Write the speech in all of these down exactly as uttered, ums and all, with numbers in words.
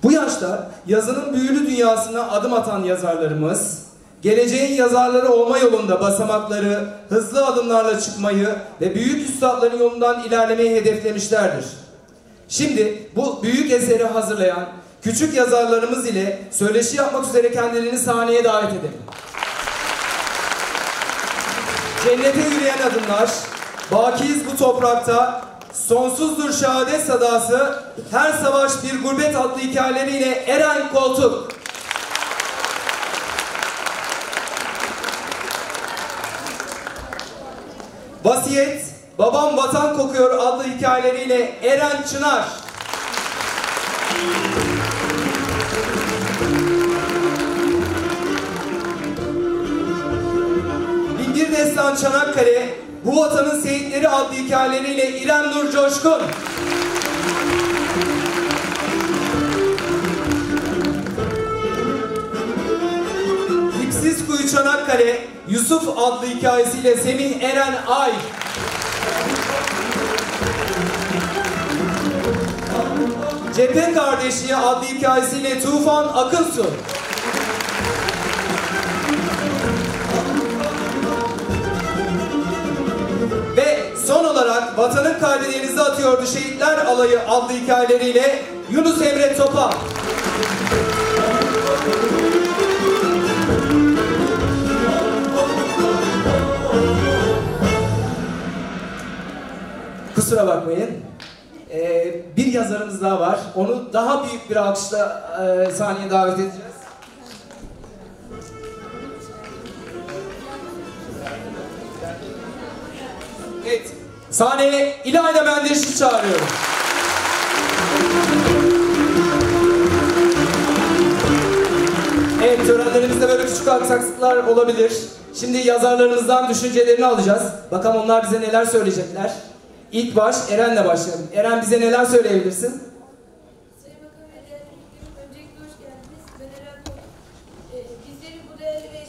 Bu yaşta yazının büyülü dünyasına adım atan yazarlarımız, geleceğin yazarları olma yolunda basamakları hızlı adımlarla çıkmayı ve büyük üstadların yolundan ilerlemeyi hedeflemişlerdir. Şimdi bu büyük eseri hazırlayan küçük yazarlarımız ile söyleşi yapmak üzere kendilerini sahneye davet edelim. Cennete yürüyen adımlar, bakiyiz bu toprakta, sonsuzdur şehadet sadası, her savaş bir gurbet adlı hikayeleriyle Eren Koltuk. Vasiyet, Babam Vatan Kokuyor adlı hikayeleriyle Eren Çınar. Binbir Destan Çanakkale, Bu Vatanın Seyitleri adlı hikayeleriyle İrem Nur Coşkun. Dipsiz Kuyu Çanakkale, Yusuf adlı hikayesiyle Semih Eren Ay. Cephe Kardeşliği adlı hikayesiyle Tufan Akınsu. Ve son olarak Vatanın kalbi denize atıyordu Şehitler Alayı adlı hikayeleriyle Yunus Emre Topal. Kusura bakmayın. Ee, bir yazarımız daha var. Onu daha büyük bir alkışla e, sahneye davet edeceğiz. Evet. Sahneye İlayda Menderes'i çağırıyorum. Evet, törenlerimizde böyle küçük aksaklıklar olabilir. Şimdi yazarlarımızdan düşüncelerini alacağız. Bakalım onlar bize neler söyleyecekler. İlk baş Eren'le başlayalım. Eren, bize neler söyleyebilirsin? Sayın Bakan ve değerli büyüklerim, öncelikle hoş geldiniz. Ben Eren Koltuk. Ee, bizleri bu değerli ve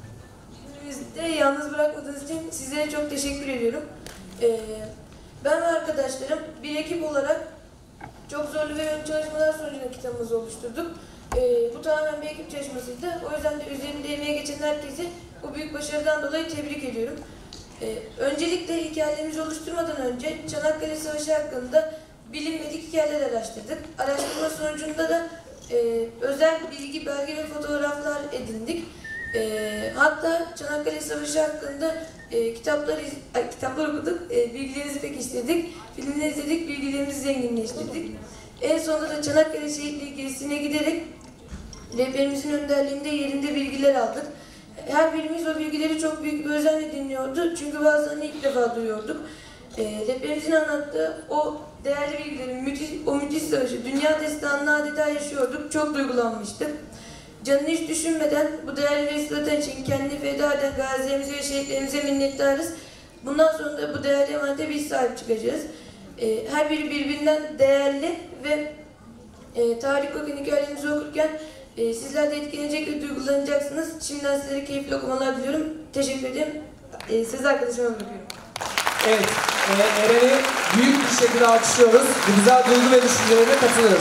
günümüzde yalnız bırakmadığınız için sizlere çok teşekkür ediyorum. Ee, ben ve arkadaşlarım bir ekip olarak çok zorlu ve yoğun çalışmalar sonucunda kitabımızı oluşturduk. Ee, bu tamamen bir ekip çalışmasıydı. O yüzden de üzerinde emeğe geçen herkese bu büyük başarıdan dolayı tebrik ediyorum. Ee, öncelikle hikayelerimizi oluşturmadan önce Çanakkale Savaşı hakkında bilinmedik hikayeler araştırdık. Araştırma sonucunda da e, özel bilgi, belge ve fotoğraflar edindik. E, hatta Çanakkale Savaşı hakkında e, kitaplar, ay, kitaplar okuduk, e, bilgilerimizi pekiştirdik, filmler izledik, bilgilerimizi zenginleştirdik. En sonunda da Çanakkale Şehitliği gezisine giderek rehberimizin önderliğinde yerinde bilgiler aldık. Her birimiz o bilgileri çok büyük bir özenle dinliyordu. Çünkü bazılarını ilk defa duyuyorduk. E, rehberimizin anlattığı o değerli bilgilerin, müthiş, o müthiş savaşı, dünya destanını adeta yaşıyorduk. Çok duygulanmıştık. Canını hiç düşünmeden bu değerli vesile için kendini feda eden gazilerimize ve şehitlerimize minnettarız. Bundan sonra da bu değerli emanete biz sahip çıkacağız. E, her biri birbirinden değerli ve e, tarih kokan hikayelerimizi okurken Ee, sizler de etkilenecek ve duygulanacaksınız. Şimdiden sizlere keyifli okumalar diliyorum. Teşekkür ederim. Ee, siz arkadaşıma bırakıyorum. Evet, e, Eren'i büyük bir şekilde alkışlıyoruz. Bu güzel duygu ve düşüncelerine katılıyoruz.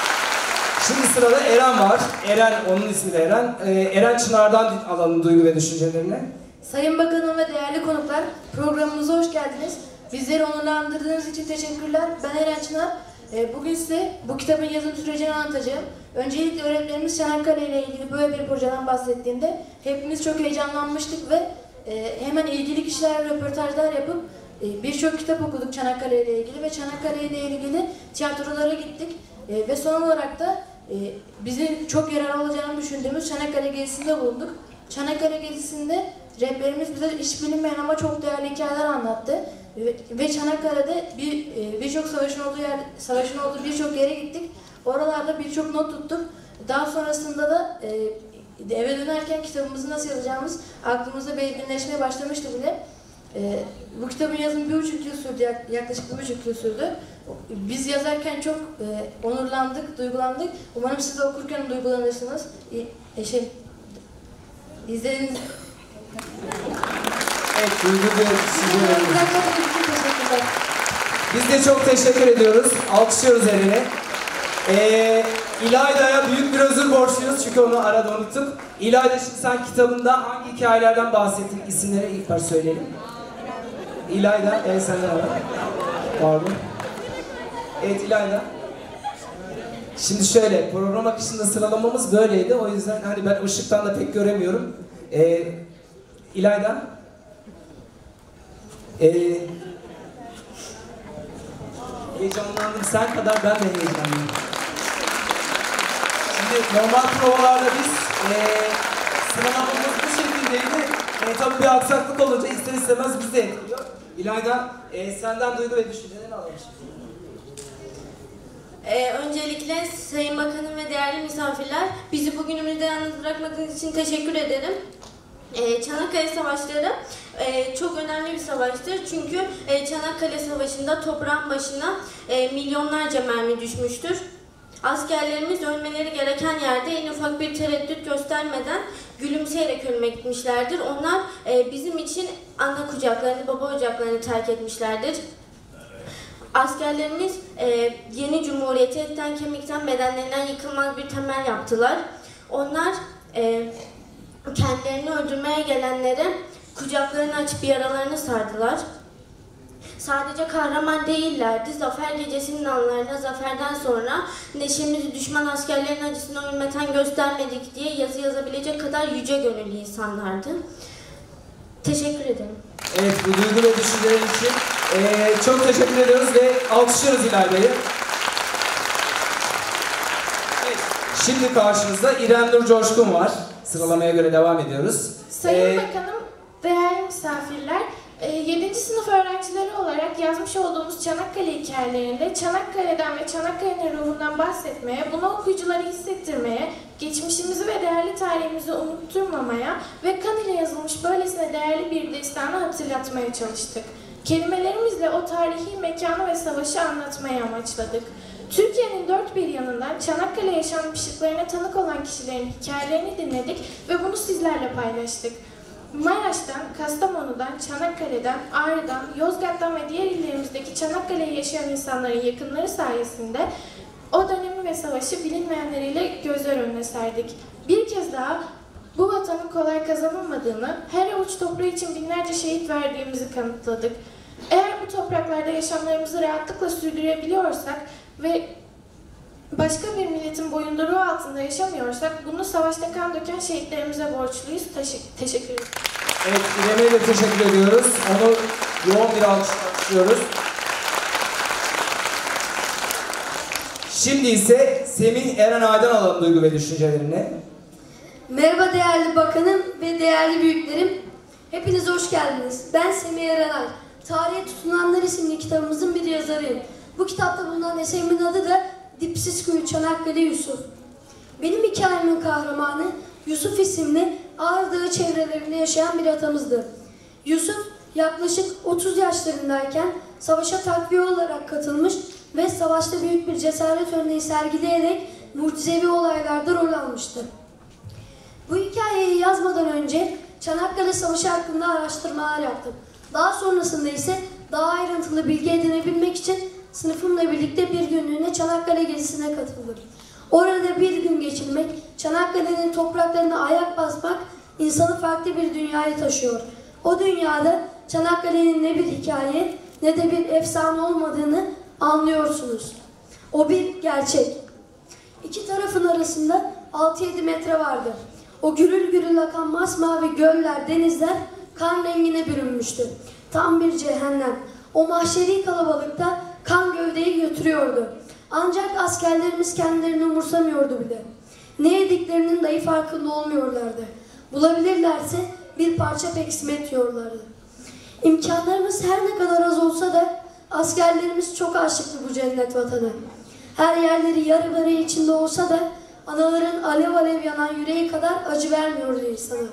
Şimdi sırada Eren var. Eren, onun ismi de Eren. Ee, Eren Çınar'dan alalım duygu ve düşüncelerini. Sayın Bakanım ve değerli konuklar, programımıza hoş geldiniz. Bizleri onurlandırdığınız için teşekkürler. Ben Eren Çınar. Bugün size bu kitabın yazım sürecini anlatacağım. Öncelikle öğretmenimiz Çanakkale ile ilgili böyle bir projeden bahsettiğinde hepimiz çok heyecanlanmıştık ve hemen ilgili kişilerle röportajlar yapıp birçok kitap okuduk Çanakkale ile ilgili ve Çanakkale ile ilgili tiyatrolara gittik. Ve son olarak da bizim çok yararlı olacağını düşündüğümüz Çanakkale gezisinde bulunduk. Çanakkale gezisinde rehberimiz bize hiç bilinmeyen ama çok değerli hikayeler anlattı. Ve Çanakkale'de bir birçok savaşın olduğu yer, savaşın olduğu birçok yere gittik. Oralarda birçok not tuttuk. Daha sonrasında da e, eve dönerken kitabımızı nasıl yazacağımız aklımızda belirginleşmeye başlamıştı bile. E, bu kitabın yazımı bir buçuk yıl sürdü, yaklaşık bir buçuk yıl sürdü. Biz yazarken çok e, onurlandık, duygulandık. Umarım siz de okurken duygulanırsınız. E, şey, izlediğiniz... Evet, duygu ve biz de çok teşekkür ediyoruz. Alkışlıyoruz Eren'i. Ee, İlayda'ya büyük bir özür borçluyuz çünkü onu arada unuttuk. İlayda, şimdi sen kitabında hangi hikayelerden bahsettin? İsimleri ilk baş söyleyelim. İlayda, el senden alalım. Pardon. Evet İlayda. Şimdi şöyle, program akışında sıralamamız böyleydi. O yüzden hani ben ışıktan da pek göremiyorum. Ee, İlayda. Ee, heyecanlandım. Sen kadar ben de heyecanlandım. Şimdi normal provalarda biz ee, sıralamamız bu şekildeydi. E, tabii bir aksaklık olunca ister istemez bizi etkiliyor. İlayda, e, senden duygu ve düşüncelerini alalım. Ee, öncelikle Sayın Bakanım ve değerli misafirler, bizi bugünümüzde yalnız bırakmadığınız için teşekkür ederim. Ee, Çanakkale Savaşları e, çok önemli bir savaştır. Çünkü e, Çanakkale Savaşı'nda toprağın başına e, milyonlarca mermi düşmüştür. Askerlerimiz ölmeleri gereken yerde en ufak bir tereddüt göstermeden gülümseyerek ölmek gitmişlerdir. Onlar e, bizim için ana kucaklarını, baba ocaklarını terk etmişlerdir. Askerlerimiz e, yeni cumhuriyeti etten kemikten bedenlerinden yıkılmaz bir temel yaptılar. Onlar e, kendilerini öldürmeye gelenlere kucaklarını açıp yaralarını sardılar. Sadece kahraman değillerdi. Zafer gecesinin anlarına zaferden sonra neşemizi düşman askerlerin acısına hürmeten göstermedik diye yazı yazabilecek kadar yüce gönüllü insanlardı. Teşekkür ederim. Evet, bu duygu ve düşünceler için ee, çok teşekkür ediyoruz ve alkışlıyoruz İlayda'yı. Evet, şimdi karşınızda İrem Nur Coşkun var. Sıralamaya göre devam ediyoruz. Sayın ee, Bakanım, değerli misafirler, yedinci sınıf öğrencileri olarak yazmış olduğumuz Çanakkale hikayelerinde Çanakkale'den ve Çanakkale'nin ruhundan bahsetmeye, bunu okuyuculara hissettirmeye, geçmişimizi ve değerli tarihimizi unutturmamaya ve kan ile yazılmış böylesine değerli bir destanı hatırlatmaya çalıştık. Kelimelerimizle o tarihi mekanı ve savaşı anlatmayı amaçladık. Türkiye'nin dört bir yanından Çanakkale yaşanmışlıklarına tanık olan kişilerin hikayelerini dinledik ve bunu sizlerle paylaştık. Maraş'tan, Kastamonu'dan, Çanakkale'den, Ağrı'dan, Yozgat'tan ve diğer illerimizdeki Çanakkale'yi yaşayan insanların yakınları sayesinde o dönemi ve savaşı bilinmeyenleriyle gözler önüne serdik. Bir kez daha bu vatanın kolay kazanılmadığını, her avuç toprağı için binlerce şehit verdiğimizi kanıtladık. Eğer bu topraklarda yaşamlarımızı rahatlıkla sürdürebiliyorsak ve başka bir milletin boyunduruğu altında yaşamıyorsak bunu savaşta kan döken şehitlerimize borçluyuz. Teşekkür, teşekkür ederim. Evet, İrem'e de teşekkür ediyoruz. Onu yoğun bir alkışlıyoruz. Şimdi ise Semih Eren Ay'dan alalım duygu ve düşüncelerini. Merhaba değerli bakanım ve değerli büyüklerim. Hepiniz hoş geldiniz. Ben Semih Eren Ay. Tarihe Tutunanlar isimli kitabımızın bir yazarıyım. Bu kitapta bulunan eserimin adı da Dipsiz Kuyu Çanakkale Yusuf. Benim hikayemin kahramanı Yusuf isimli Ağrı Dağı çevrelerinde yaşayan bir atamızdı. Yusuf yaklaşık otuz yaşlarındayken savaşa takviye olarak katılmış ve savaşta büyük bir cesaret örneği sergileyerek mucizevi olaylarda rol almıştı. Bu hikayeyi yazmadan önce Çanakkale Savaşı hakkında araştırmalar yaptım. Daha sonrasında ise daha ayrıntılı bilgi edinebilmek için sınıfımla birlikte bir günlüğüne Çanakkale gezisine katıldım. Orada bir gün geçirmek, Çanakkale'nin topraklarına ayak basmak insanı farklı bir dünyaya taşıyor. O dünyada Çanakkale'nin ne bir hikaye ne de bir efsane olmadığını anlıyorsunuz. O bir gerçek. İki tarafın arasında altı yedi metre vardı. O gürül gürül akan masmavi göller, denizler kan rengine bürünmüştü. Tam bir cehennem. O mahşeri kalabalıkta kan gövdeyi götürüyordu. Ancak askerlerimiz kendilerini umursamıyordu bile. Ne yediklerinin dahi farkında olmuyorlardı. Bulabilirlerse bir parça peksimet yiyorlardı. İmkanlarımız her ne kadar az olsa da askerlerimiz çok aşıktı bu cennet vatana. Her yerleri yarı bere içinde olsa da anaların alev alev yanan yüreği kadar acı vermiyordu insana.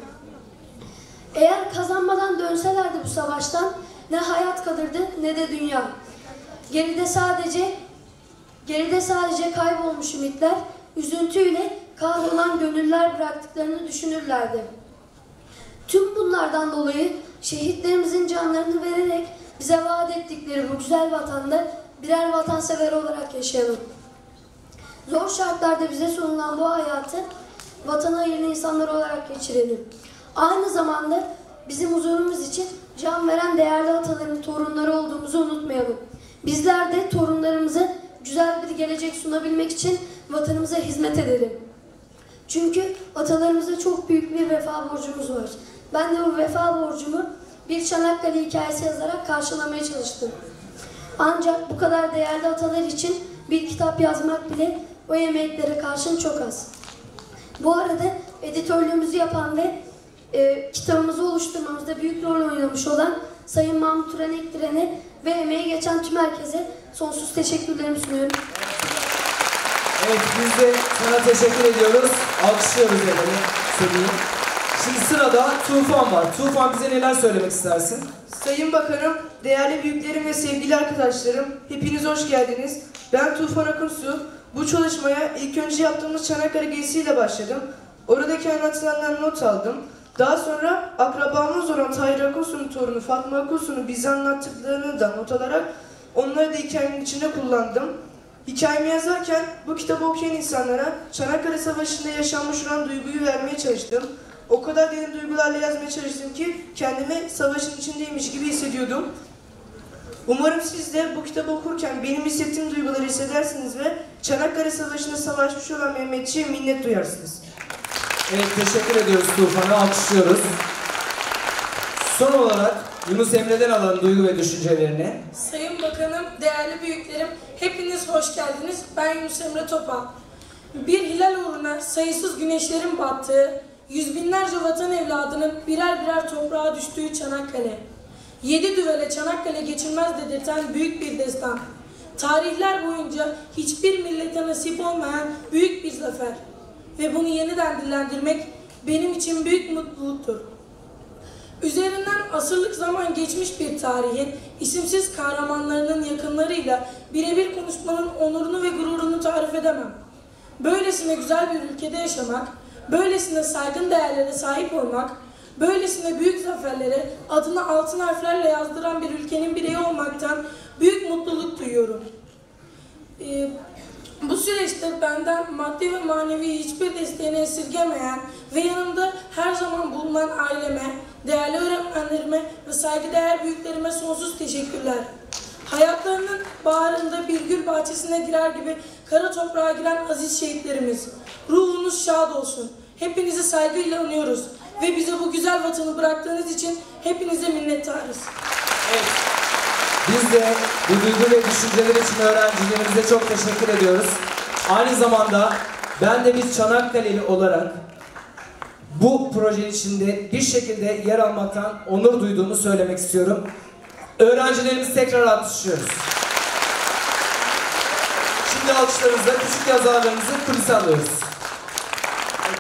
Eğer kazanmadan dönselerdi bu savaştan ne hayat kalırdı ne de dünya. Geride sadece geride sadece kaybolmuş ümitler, üzüntüyle kahrolan gönüller bıraktıklarını düşünürlerdi. Tüm bunlardan dolayı şehitlerimizin canlarını vererek bize vaat ettikleri bu güzel vatanda birer vatansever olarak yaşayalım. Zor şartlarda bize sunulan bu hayatı vatan hayırlı insanlar olarak geçirelim. Aynı zamanda bizim huzurumuz için can veren değerli ataların torunları olduğumuzu unutmayalım. Bizler de torunlarımıza güzel bir gelecek sunabilmek için vatanımıza hizmet edelim. Çünkü atalarımıza çok büyük bir vefa borcumuz var. Ben de bu vefa borcumu bir Çanakkale hikayesi yazarak karşılamaya çalıştım. Ancak bu kadar değerli atalar için bir kitap yazmak bile o emeklere karşın çok az. Bu arada editörlüğümüzü yapan ve e, kitabımızı oluşturmamızda büyük rol oynamış olan Sayın Mahmut Turan Ektiren'e ve emeği geçen tüm herkese sonsuz teşekkürlerimi sunuyorum. Evet, biz de sana teşekkür ediyoruz. Alkışlıyoruz efendim seni. Şimdi sırada Tufan var. Tufan, bize neler söylemek istersin? Sayın Bakanım, değerli büyüklerim ve sevgili arkadaşlarım, hepiniz hoş geldiniz. Ben Tufan Akursu. Bu çalışmaya ilk önce yaptığımız Çanakkale gezisiyle başladım. Oradaki anlatılanlardan not aldım. Daha sonra akrabamız olan Tahir Akursu'nun torunu Fatma Akursu'nun bize anlattıklarını da not alarak onları da hikayenin içinde kullandım. Hikayemi yazarken bu kitabı okuyan insanlara Çanakkale Savaşı'nda yaşanmış olan duyguyu vermeye çalıştım. O kadar derin duygularla yazmaya çalıştım ki kendimi savaşın içindeymiş gibi hissediyordum. Umarım siz de bu kitabı okurken benim hissettiğim duyguları hissedersiniz ve Çanakkale Savaşı'nda savaşmış olan Mehmetçiğe minnet duyarsınız. Evet, teşekkür ediyoruz Tufan'a, alkışlıyoruz. Son olarak Yunus Emre'den alalım duygu ve düşüncelerini. Sayın Bakanım, değerli büyüklerim, hepiniz hoş geldiniz. Ben Yunus Emre Topal. Bir hilal uğruna sayısız güneşlerin battığı, yüz binlerce vatan evladının birer birer toprağa düştüğü Çanakkale. Yedi düvele Çanakkale geçilmez dedirten büyük bir destan. Tarihler boyunca hiçbir millete nasip olmayan büyük bir zafer. Ve bunu yeniden dillendirmek benim için büyük mutluluktur. Üzerinden asırlık zaman geçmiş bir tarihin isimsiz kahramanlarının yakınlarıyla birebir konuşmanın onurunu ve gururunu tarif edemem. Böylesine güzel bir ülkede yaşamak, böylesine saygın değerlere sahip olmak, böylesine büyük zaferlere adını altın harflerle yazdıran bir ülkenin bireyi olmaktan büyük mutluluk duyuyorum. Ee, bu süreçte benden maddi ve manevi hiçbir desteğini esirgemeyen ve yanımda her zaman bulunan aileme, değerli öğretmenlerime ve saygıdeğer büyüklerime sonsuz teşekkürler. Hayatlarının baharında bir gül bahçesine girer gibi kara toprağa giren aziz şehitlerimiz, ruhunuz şad olsun. Hepinizi saygıyla anıyoruz ve bize bu güzel vatanı bıraktığınız için hepinize minnettarız. Evet. Biz de bu duygu ve düşünceler için öğrencilerimize çok teşekkür ediyoruz. Aynı zamanda ben de bir Çanakkale'li olarak bu proje içinde bir şekilde yer almaktan onur duyduğumu söylemek istiyorum. Öğrencilerimizi tekrar alkışlıyoruz. Şimdi alkışlarınızla küçük yazarlarımızı kulise alıyoruz.